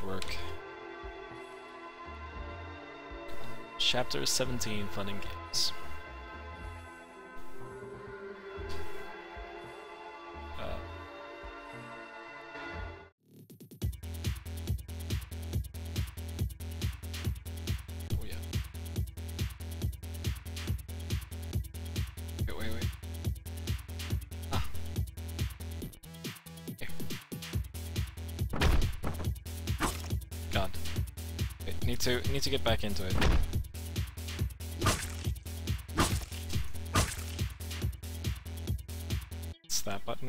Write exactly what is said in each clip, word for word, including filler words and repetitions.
work. Chapter seventeen, Fun and Games. Uh, oh yeah. Wait, wait, wait. Ah. Here. God. Wait, need to need to get back into it. That button.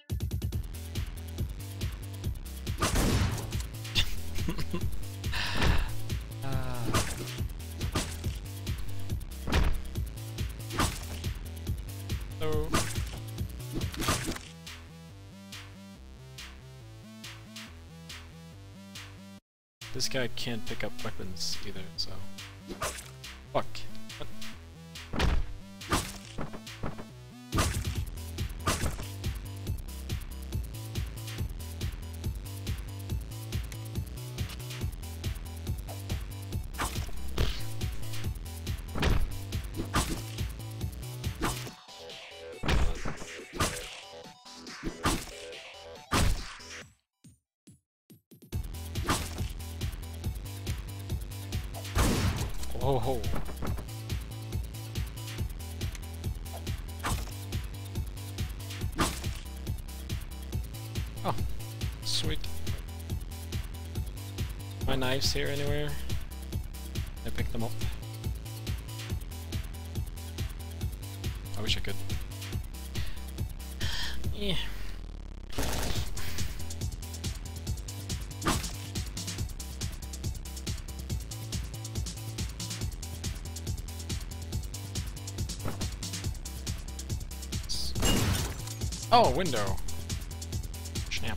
uh. So. This guy can't pick up weapons either, so. Fuck. What? Oh ho. Oh, sweet. My knives here anywhere? I picked them up. I wish I could. Yeah. Oh, window. Snap.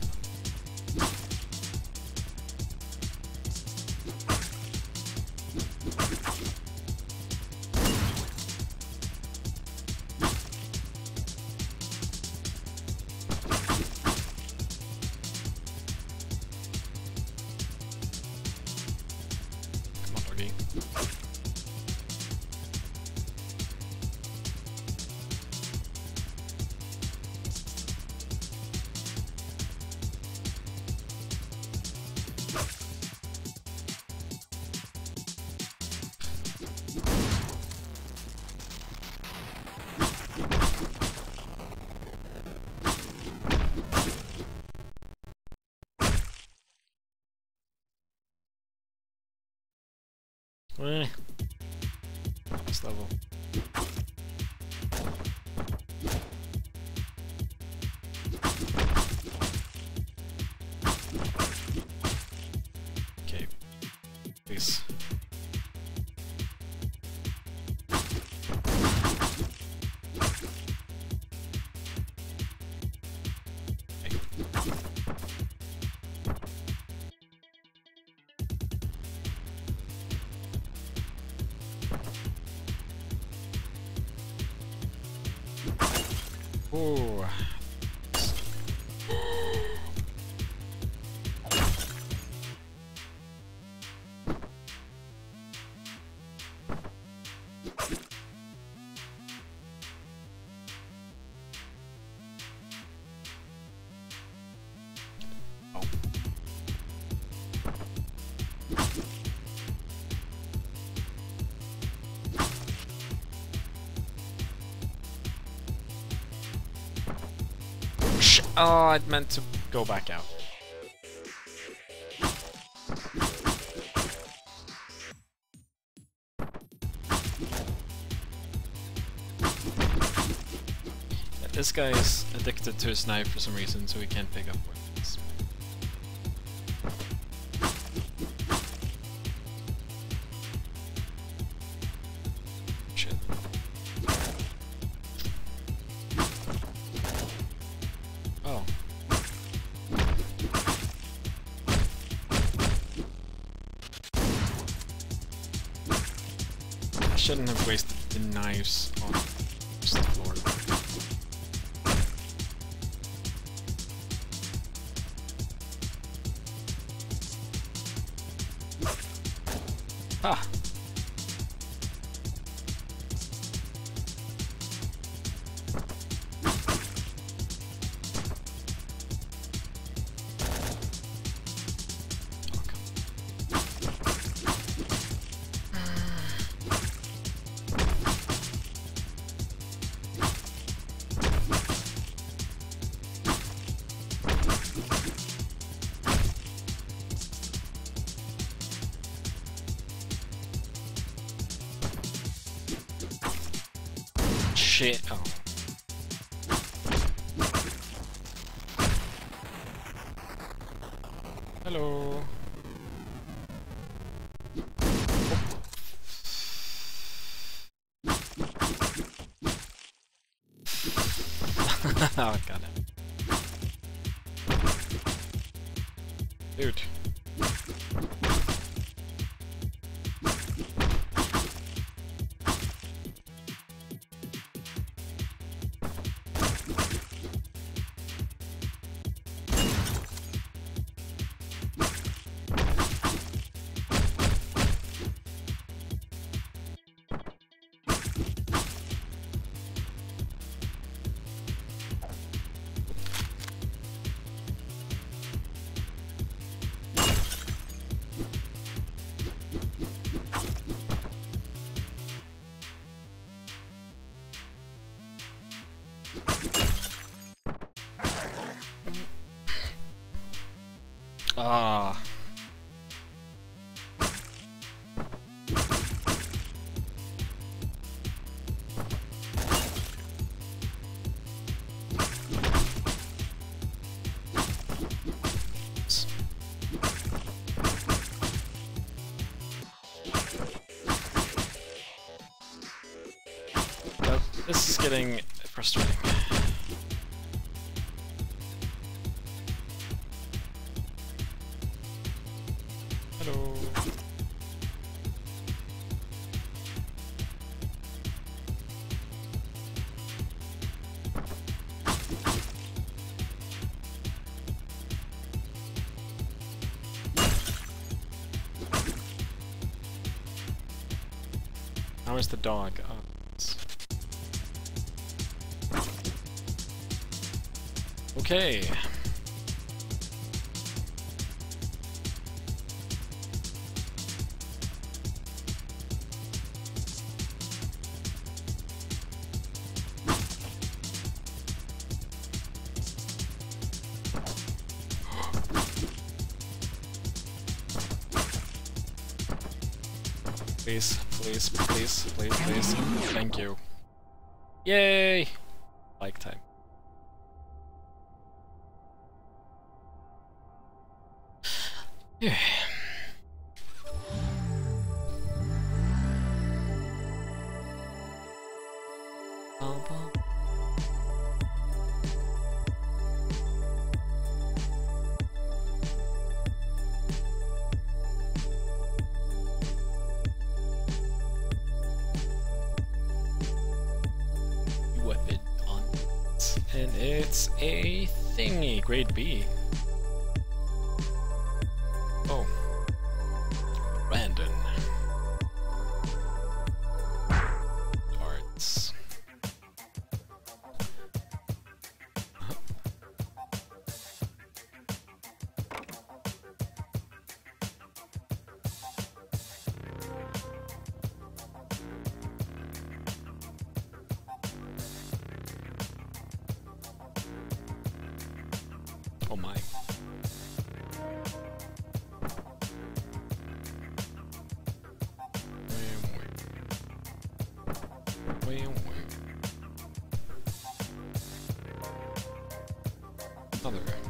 Come on, doggy. Eh. Next level. Okay. Please. Okay. Ooh. Oh. Oh, I meant to go back out. Yeah, this guy is addicted to his knife for some reason, so he can't pick up weapons. Shit. Oh. I shouldn't have wasted the knives on just the floor. Ah! Shit. Oh. Hello. Oh, got it. Dude. Ah. But this is getting frustrating. Hello. How is the dog? Oh, it's... Okay. Please, please, please, please, please. Thank you. Yay! Like time. Yeah. Weapon on it. And it's a thingy, grade B. Oh. Brandon. Arts. Oh my. Wait, wait. Other.